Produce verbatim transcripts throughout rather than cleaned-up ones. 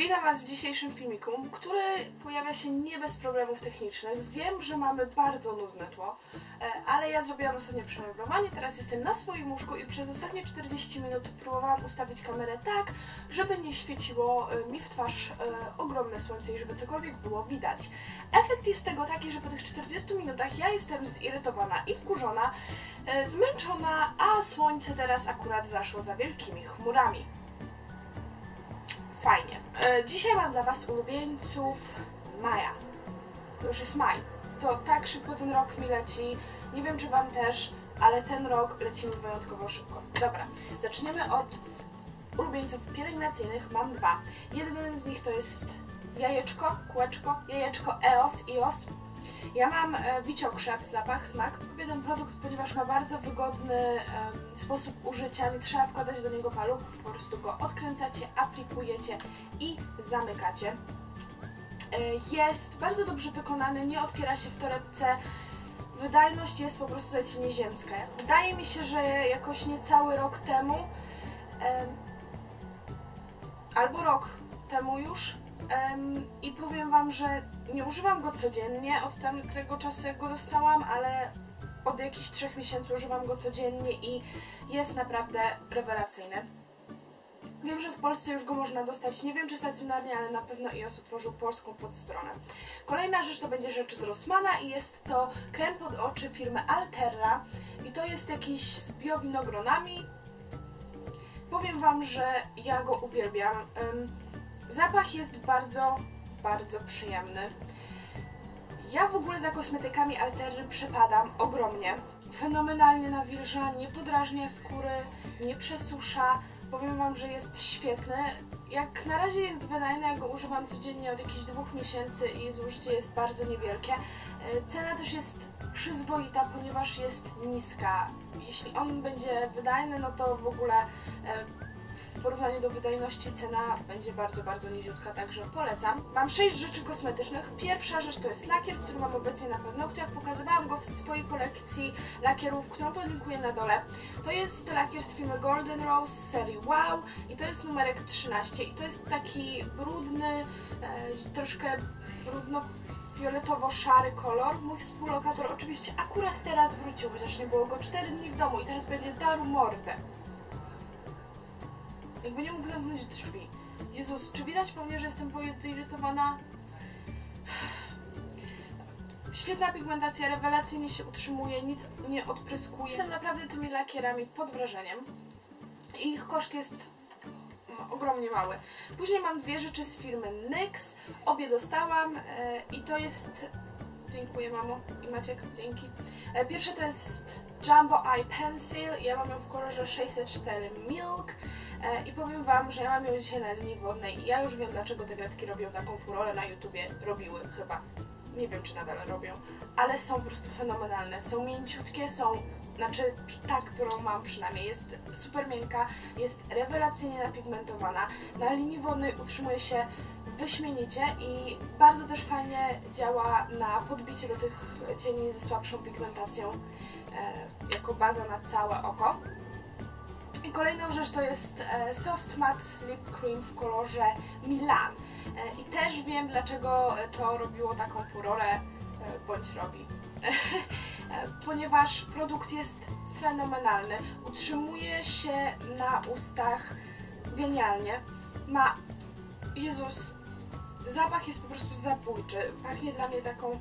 Witam Was w dzisiejszym filmiku, który pojawia się nie bez problemów technicznych. Wiem, że mamy bardzo nudne tło, ale ja zrobiłam ostatnio przemeblowanie, teraz jestem na swoim łóżku i przez ostatnie czterdzieści minut próbowałam ustawić kamerę tak, żeby nie świeciło mi w twarz ogromne słońce i żeby cokolwiek było widać. Efekt jest tego taki, że po tych czterdziestu minutach ja jestem zirytowana i wkurzona, zmęczona, a słońce teraz akurat zaszło za wielkimi chmurami. Fajnie. E, dzisiaj mam dla Was ulubieńców maja. To już jest maj. To tak szybko ten rok mi leci. Nie wiem, czy Wam też, ale ten rok leci mi wyjątkowo szybko. Dobra, zaczniemy od ulubieńców pielęgnacyjnych. Mam dwa. Jeden z nich to jest jajeczko, kółeczko, jajeczko E O S, I O S. Ja mam e, wiciokrzew, zapach, smak. Lubię ten produkt, ponieważ ma bardzo wygodny e, sposób użycia. Nie trzeba wkładać do niego paluchów, po prostu go odkręcacie, aplikujecie i zamykacie. E, jest bardzo dobrze wykonany, nie otwiera się w torebce. Wydajność jest po prostu leci nieziemska. Wydaje mi się, że jakoś niecały rok temu, e, albo rok temu już, Um, i powiem Wam, że nie używam go codziennie od tamtego czasu, jak go dostałam, ale od jakichś trzech miesięcy używam go codziennie i jest naprawdę rewelacyjny. Wiem, że w Polsce już go można dostać, nie wiem czy stacjonarnie, ale na pewno I O S otworzył polską podstronę. Kolejna rzecz to będzie rzecz z Rossmana i jest to krem pod oczy firmy Alterra i to jest jakiś z biowinogronami. Powiem Wam, że ja go uwielbiam. Um, Zapach jest bardzo, bardzo przyjemny. Ja w ogóle za kosmetykami Alterry przepadam ogromnie. Fenomenalnie nawilża, nie podrażnia skóry, nie przesusza. Powiem Wam, że jest świetny. Jak na razie jest wydajny, ja go używam codziennie od jakichś dwóch miesięcy i zużycie jest bardzo niewielkie. Cena też jest przyzwoita, ponieważ jest niska. Jeśli on będzie wydajny, no to w ogóle w porównaniu do wydajności cena będzie bardzo, bardzo niziutka, także polecam. Mam sześć rzeczy kosmetycznych. Pierwsza rzecz to jest lakier, który mam obecnie na paznokciach. Pokazywałam go w swojej kolekcji lakierów, którą podlinkuję na dole. To jest lakier z firmy Golden Rose z serii Wow i to jest numerek trzynaście i to jest taki brudny, e, troszkę brudno-fioletowo-szary kolor. Mój współlokator oczywiście akurat teraz wrócił, chociaż nie było go cztery dni w domu i teraz będzie darł mordę. Jakby nie mógł zamknąć drzwi. Jezus, czy widać po mnie, że jestem poirytowana? Świetna pigmentacja, rewelacyjnie się utrzymuje, nic nie odpryskuje. Jestem naprawdę tymi lakierami pod wrażeniem. I ich koszt jest no, ogromnie mały. Później mam dwie rzeczy z firmy NYX. Obie dostałam e, i to jest... Dziękuję mamo i Maciek, dzięki. E, pierwsze to jest Jumbo Eye Pencil. Ja mam ją w kolorze sześćset cztery Milk. I powiem Wam, że ja mam ją dzisiaj na linii wodnej i ja już wiem, dlaczego te kredki robią taką furorę na YouTubie. Robiły chyba. Nie wiem, czy nadal robią. Ale są po prostu fenomenalne. Są mięciutkie, są... Znaczy, ta, którą mam przynajmniej, jest super miękka, jest rewelacyjnie napigmentowana. Na linii wodnej utrzymuje się wyśmienicie i bardzo też fajnie działa na podbicie do tych cieni ze słabszą pigmentacją e, jako baza na całe oko. I kolejną rzecz to jest e, Soft Matte Lip Cream w kolorze Milan. E, I też wiem, dlaczego to robiło taką furorę, e, bądź robi. e, ponieważ produkt jest fenomenalny. Utrzymuje się na ustach genialnie. Ma... Jezus, zapach jest po prostu zabójczy. Pachnie dla mnie taką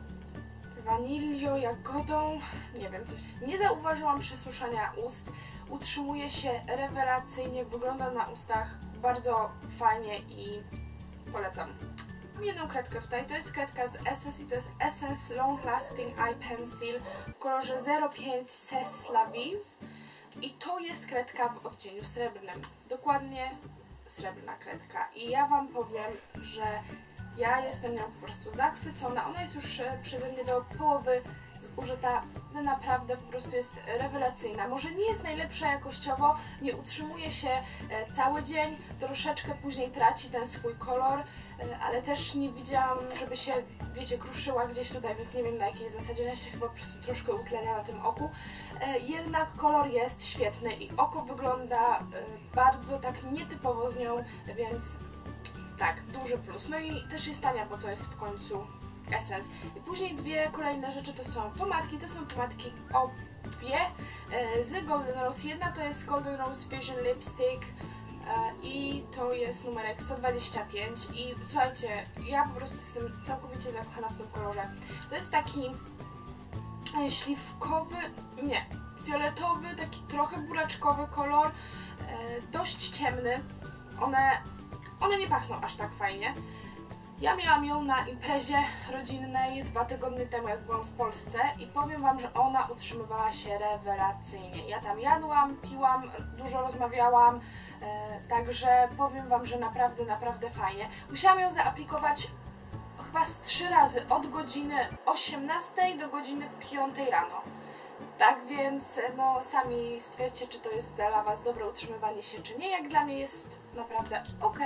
wanilią, jagodą, nie wiem, coś. Nie zauważyłam przesuszania ust. Utrzymuje się rewelacyjnie, wygląda na ustach bardzo fajnie i polecam. Mam jedną kredkę tutaj, to jest kredka z Essence i to jest Essence Long Lasting Eye Pencil w kolorze zero pięć C'est La Vie i to jest kredka w odcieniu srebrnym. Dokładnie srebrna kredka i ja Wam powiem, że ja jestem nią po prostu zachwycona. Ona jest już przeze mnie do połowy zużyta, no naprawdę po prostu jest rewelacyjna. Może nie jest najlepsza jakościowo, nie utrzymuje się cały dzień, troszeczkę później traci ten swój kolor, ale też nie widziałam, żeby się, wiecie, kruszyła gdzieś tutaj, więc nie wiem na jakiej zasadzie, ona się chyba po prostu troszkę utlenia na tym oku. Jednak kolor jest świetny i oko wygląda bardzo tak nietypowo z nią, więc tak, duży plus. No i też jest tania, bo to jest w końcu Essence. I później dwie kolejne rzeczy to są pomadki, to są pomadki obie z Golden Rose. Jedna to jest Golden Rose Vision Lipstick i to jest numerek sto dwadzieścia pięć i słuchajcie, ja po prostu jestem całkowicie zakochana w tym kolorze. To jest taki śliwkowy, nie, fioletowy, taki trochę buraczkowy kolor, dość ciemny. One, one nie pachną aż tak fajnie. Ja miałam ją na imprezie rodzinnej dwa tygodnie temu, jak byłam w Polsce i powiem Wam, że ona utrzymywała się rewelacyjnie. Ja tam jadłam, piłam, dużo rozmawiałam, e, także powiem Wam, że naprawdę, naprawdę fajnie. Musiałam ją zaaplikować chyba z trzy razy, od godziny osiemnastej do godziny piątej rano. Tak więc no sami stwierdźcie, czy to jest dla Was dobre utrzymywanie się, czy nie. Jak dla mnie jest naprawdę ok.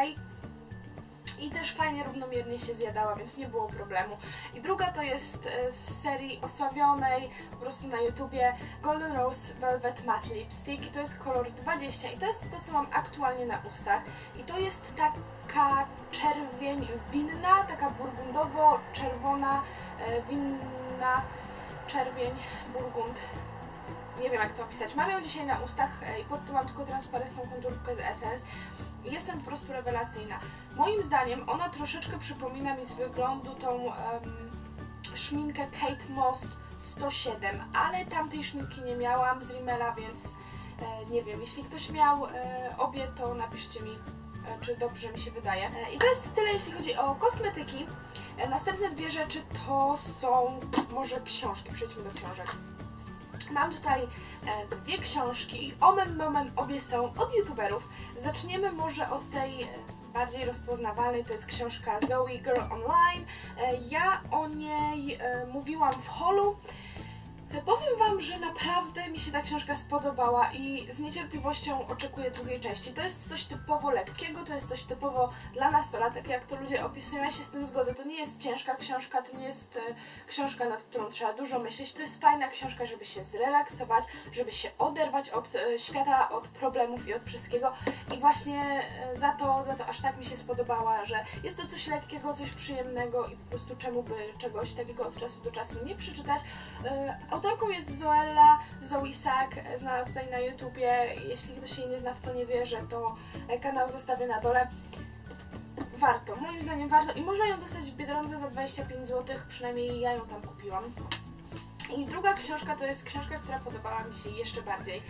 I też fajnie równomiernie się zjadała, więc nie było problemu. I druga to jest z serii osławionej po prostu na YouTubie Golden Rose Velvet Matte Lipstick i to jest kolor dwadzieścia i to jest to, co mam aktualnie na ustach. I to jest taka czerwień winna, taka burgundowo-czerwona winna czerwień burgund. Nie wiem, jak to opisać. Mam ją dzisiaj na ustach i pod to mam tylko transparentną konturówkę z Essence. Jestem po prostu rewelacyjna. Moim zdaniem ona troszeczkę przypomina mi z wyglądu tą um, szminkę Kate Moss sto siedem, ale tamtej szminki nie miałam z Rimmela, więc e, nie wiem. Jeśli ktoś miał e, obie, to napiszcie mi, e, czy dobrze mi się wydaje. E, I to jest tyle, jeśli chodzi o kosmetyki. E, następne dwie rzeczy to są może książki. Przejdźmy do książek. Mam tutaj e, dwie książki i omen nomen obie są od youtuberów. Zaczniemy może od tej e, bardziej rozpoznawalnej, to jest książka Zoe Girl Online. E, ja o niej e, mówiłam w holu. E, powiem Wam, że naprawdę mi się ta książka spodobała i z niecierpliwością oczekuję drugiej części. To jest coś typowo lekkiego, to jest coś typowo dla nastolatek, jak to ludzie opisują, ja się z tym zgodzę. To nie jest ciężka książka, to nie jest e, książka, nad którą trzeba dużo myśleć. To jest fajna książka, żeby się zrelaksować, żeby się oderwać od e, świata, od problemów i od wszystkiego. I właśnie e, za to, za to aż tak mi się spodobała, że jest to coś lekkiego, coś przyjemnego i po prostu czemu by czegoś takiego od czasu do czasu nie przeczytać. E, Autorką jest Zoella, Zoe Sack, znana tutaj na YouTubie. Jeśli ktoś jej nie zna, w co nie wierzę, to kanał zostawię na dole. Warto, moim zdaniem warto i można ją dostać w Biedronce za dwadzieścia pięć złotych, przynajmniej ja ją tam kupiłam. I druga książka to jest książka, która podobała mi się jeszcze bardziej.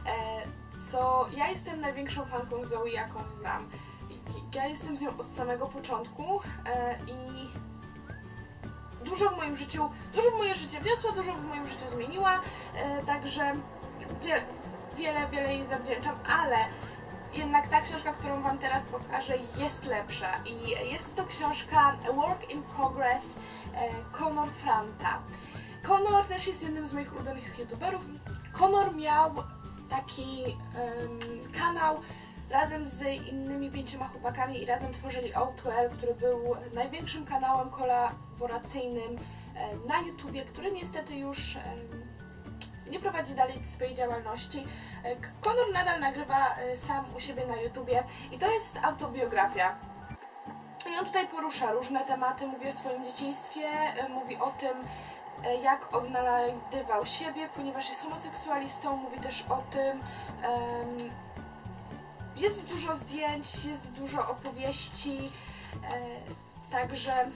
Co ja jestem największą fanką Zoe, jaką znam. Ja jestem z nią od samego początku i dużo w moim życiu, dużo w moje życie wniosła, dużo w moim życiu zmieniła, e, także wiele, wiele jej zawdzięczam, ale jednak ta książka, którą Wam teraz pokażę, jest lepsza i jest to książka Work in Progress e, Conor Franta. Conor też jest jednym z moich ulubionych youtuberów. Conor miał taki um, kanał razem z innymi pięcioma chłopakami i razem tworzyli O dwa L, który był największym kanałem kolaboracyjnym na YouTubie, który niestety już nie prowadzi dalej swojej działalności. Conor nadal nagrywa sam u siebie na YouTubie i to jest autobiografia. I on tutaj porusza różne tematy, mówi o swoim dzieciństwie, mówi o tym, jak odnajdywał siebie, ponieważ jest homoseksualistą, mówi też o tym, um, jest dużo zdjęć, jest dużo opowieści, e, także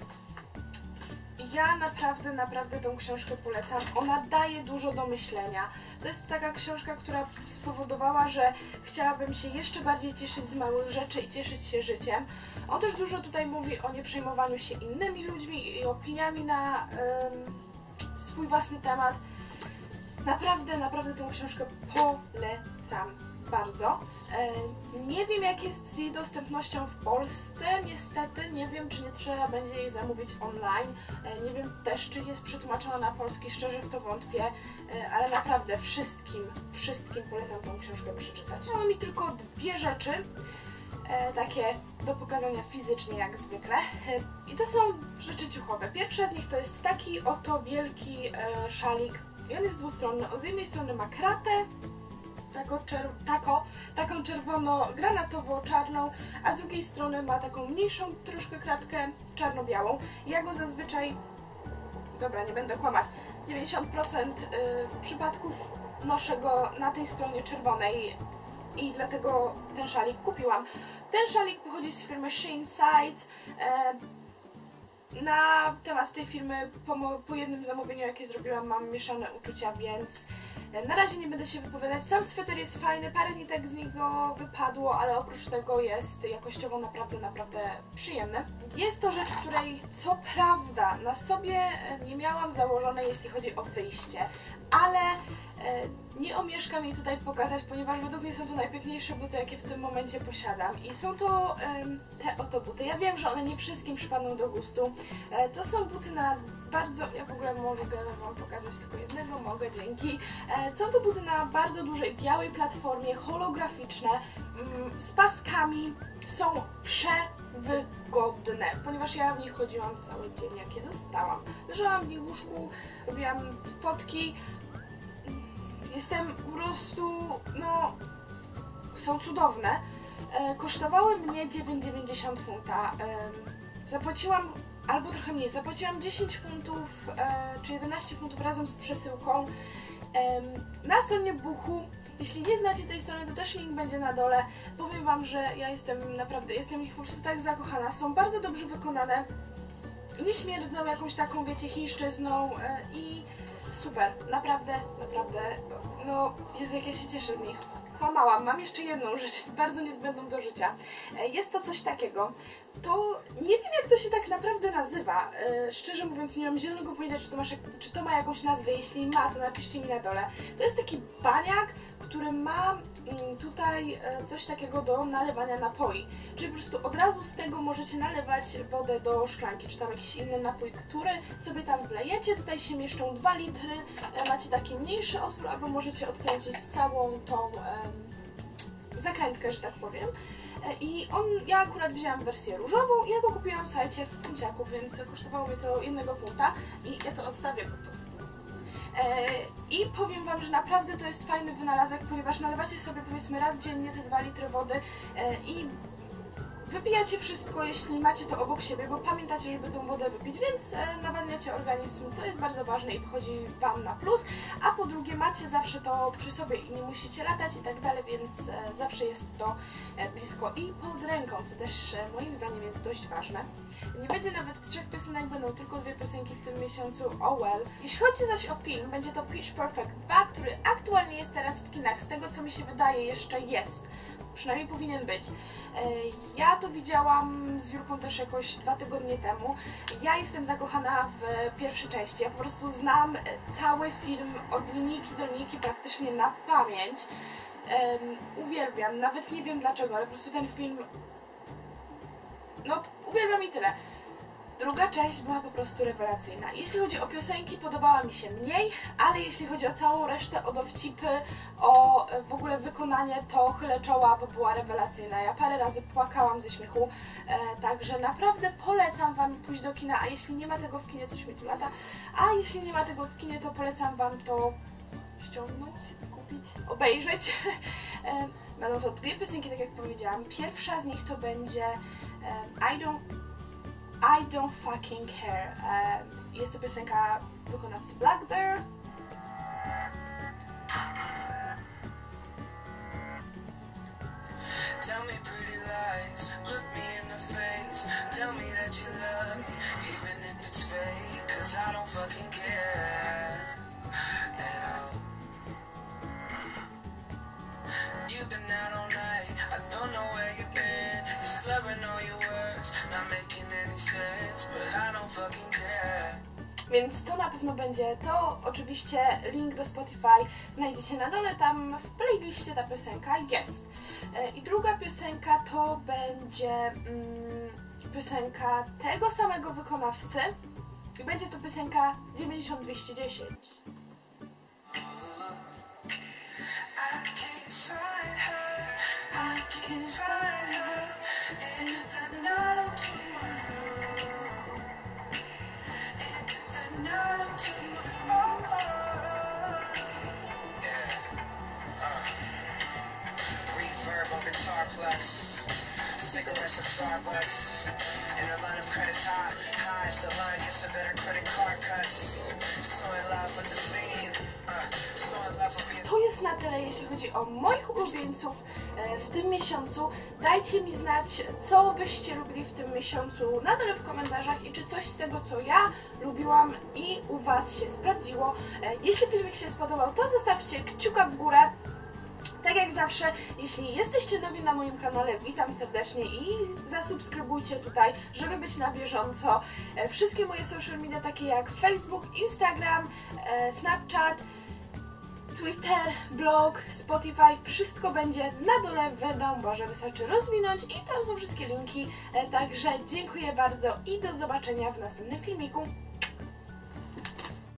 ja naprawdę, naprawdę tą książkę polecam. Ona daje dużo do myślenia. To jest taka książka, która spowodowała, że chciałabym się jeszcze bardziej cieszyć z małych rzeczy i cieszyć się życiem. On też dużo tutaj mówi o nieprzejmowaniu się innymi ludźmi i opiniami na um, swój własny temat. Naprawdę, naprawdę tą książkę polecam. Bardzo. Nie wiem, jak jest z jej dostępnością w Polsce, niestety, nie wiem, czy nie trzeba będzie jej zamówić online, nie wiem też, czy jest przetłumaczona na polski, szczerze w to wątpię, ale naprawdę wszystkim, wszystkim polecam tą książkę przeczytać. Mamy mi tylko dwie rzeczy, takie do pokazania fizycznie jak zwykle, i to są rzeczy ciuchowe. Pierwsza z nich to jest taki oto wielki szalik i on jest dwustronny. On z jednej strony ma kratę, tako, czer tako, taką czerwono-granatowo-czarną, a z drugiej strony ma taką mniejszą troszkę kratkę czarno-białą. Ja go zazwyczaj, dobra, nie będę kłamać, dziewięćdziesiąt procent przypadków noszę go na tej stronie czerwonej i dlatego ten szalik kupiłam. Ten szalik pochodzi z firmy Shein Sight. Na temat tej firmy po, po jednym zamówieniu, jakie zrobiłam, mam mieszane uczucia, więc na razie nie będę się wypowiadać. Sam sweter jest fajny, parę nitek z niego wypadło, ale oprócz tego jest jakościowo naprawdę, naprawdę przyjemny. Jest to rzecz, której co prawda na sobie nie miałam założonej, jeśli chodzi o wyjście, ale nie omieszkam jej tutaj pokazać, ponieważ według mnie są to najpiękniejsze buty, jakie w tym momencie posiadam. I są to um, te oto buty. Ja wiem, że one nie wszystkim przypadną do gustu. E, to są buty na bardzo... Ja w ogóle mogę wam pokazać tylko jednego, mogę, dzięki. E, są to buty na bardzo dużej, białej platformie, holograficzne, mm, z paskami. Są przewygodne, ponieważ ja w nich chodziłam cały dzień, jak je dostałam. Leżałam w nich w łóżku, robiłam fotki. Jestem po prostu, no, są cudowne. E, kosztowały mnie dziewięć dziewięćdziesiąt funta. E, zapłaciłam, albo trochę mniej, zapłaciłam dziesięć funtów, e, czy jedenaście funtów razem z przesyłką. E, na stronie Boohoo, jeśli nie znacie tej strony, to też link będzie na dole. Powiem wam, że ja jestem naprawdę, jestem w nich po prostu tak zakochana. Są bardzo dobrze wykonane, nie śmierdzą jakąś taką, wiecie, chińszczyzną e, i super, naprawdę, naprawdę, no, Jezu, jak ja się cieszę z nich. Kłamałam, mam jeszcze jedną rzecz, bardzo niezbędną do życia. Jest to coś takiego, to nie wiem, jak to się tak naprawdę nazywa. Szczerze mówiąc, nie mam zielonego pojęcia, czy to, masz, czy to ma jakąś nazwę. Jeśli ma, to napiszcie mi na dole. To jest taki baniak, który ma tutaj coś takiego do nalewania napoi. Czyli po prostu od razu z tego możecie nalewać wodę do szklanki, czy tam jakiś inny napój, który sobie tam wlejecie. Tutaj się mieszczą dwa litry, macie taki mniejszy otwór, albo możecie odkręcić całą tą um, zakrętkę, że tak powiem. I on, ja akurat wzięłam wersję różową i ja go kupiłam, słuchajcie, w funciaku, więc kosztowało mi to jednego funta i ja to odstawię po to. E, I powiem wam, że naprawdę to jest fajny wynalazek, ponieważ nalewacie sobie powiedzmy raz dziennie te dwa litry wody e, i wypijacie wszystko, jeśli macie to obok siebie, bo pamiętacie, żeby tą wodę wypić, więc e, nawadniacie organizm, co jest bardzo ważne i wchodzi wam na plus, a po drugie macie zawsze to przy sobie i nie musicie latać i tak dalej, więc e, zawsze jest to e, blisko i pod ręką, co też e, moim zdaniem jest dość ważne. Nie będzie nawet trzech piosenek, będą tylko dwie piosenki w tym miesiącu, oh well. Jeśli chodzi zaś o film, będzie to Pitch Perfect dwa, który aktualnie jest teraz w kinach, z tego co mi się wydaje jeszcze jest. Przynajmniej powinien być. Ja to widziałam z Jurką też jakoś dwa tygodnie temu. Ja jestem zakochana w pierwszej części. Ja po prostu znam cały film od linijki do linijki praktycznie na pamięć. Um, uwielbiam, nawet nie wiem dlaczego, ale po prostu ten film... No, uwielbiam i tyle. Druga część była po prostu rewelacyjna. Jeśli chodzi o piosenki, podobała mi się mniej, ale jeśli chodzi o całą resztę, o dowcipy, o w ogóle wykonanie, to chylę czoła, bo była rewelacyjna. Ja parę razy płakałam ze śmiechu, e, także naprawdę polecam wam pójść do kina, a jeśli nie ma tego w kinie, coś mi tu lata, a jeśli nie ma tego w kinie, to polecam wam to ściągnąć, kupić, obejrzeć. e, będą to dwie piosenki, tak jak powiedziałam. Pierwsza z nich to będzie e, I Don't I Don't Fucking Care. Um, jest to piosenka wykonawcy Black Bear. Tell me pretty lies, look me in the face. Tell me that you love me, even if it's fake. Cause I don't fucking care at all. You've been out all night, I don't know where you've been. You're slurring all your words, not making any sense, but I don't fucking care. Więc to na pewno będzie to. Oczywiście link do Spotify znajdziecie na dole, tam w playliście ta piosenka jest. I druga piosenka to będzie mm, piosenka tego samego wykonawcy i będzie to piosenka dziewięćdziesiąt dwieście dziesięć. To jest na tyle, jeśli chodzi o moich ulubieńców w tym miesiącu. Dajcie mi znać, co byście lubili w tym miesiącu na dole w komentarzach i czy coś z tego, co ja lubiłam i u Was się sprawdziło. Jeśli filmik się spodobał, to zostawcie kciuka w górę. Tak jak zawsze, jeśli jesteście nowi na moim kanale, witam serdecznie i zasubskrybujcie tutaj, żeby być na bieżąco. Wszystkie moje social media, takie jak Facebook, Instagram, Snapchat, Twitter, blog, Spotify, wszystko będzie na dole w downbarze, wystarczy rozwinąć i tam są wszystkie linki. Także dziękuję bardzo i do zobaczenia w następnym filmiku.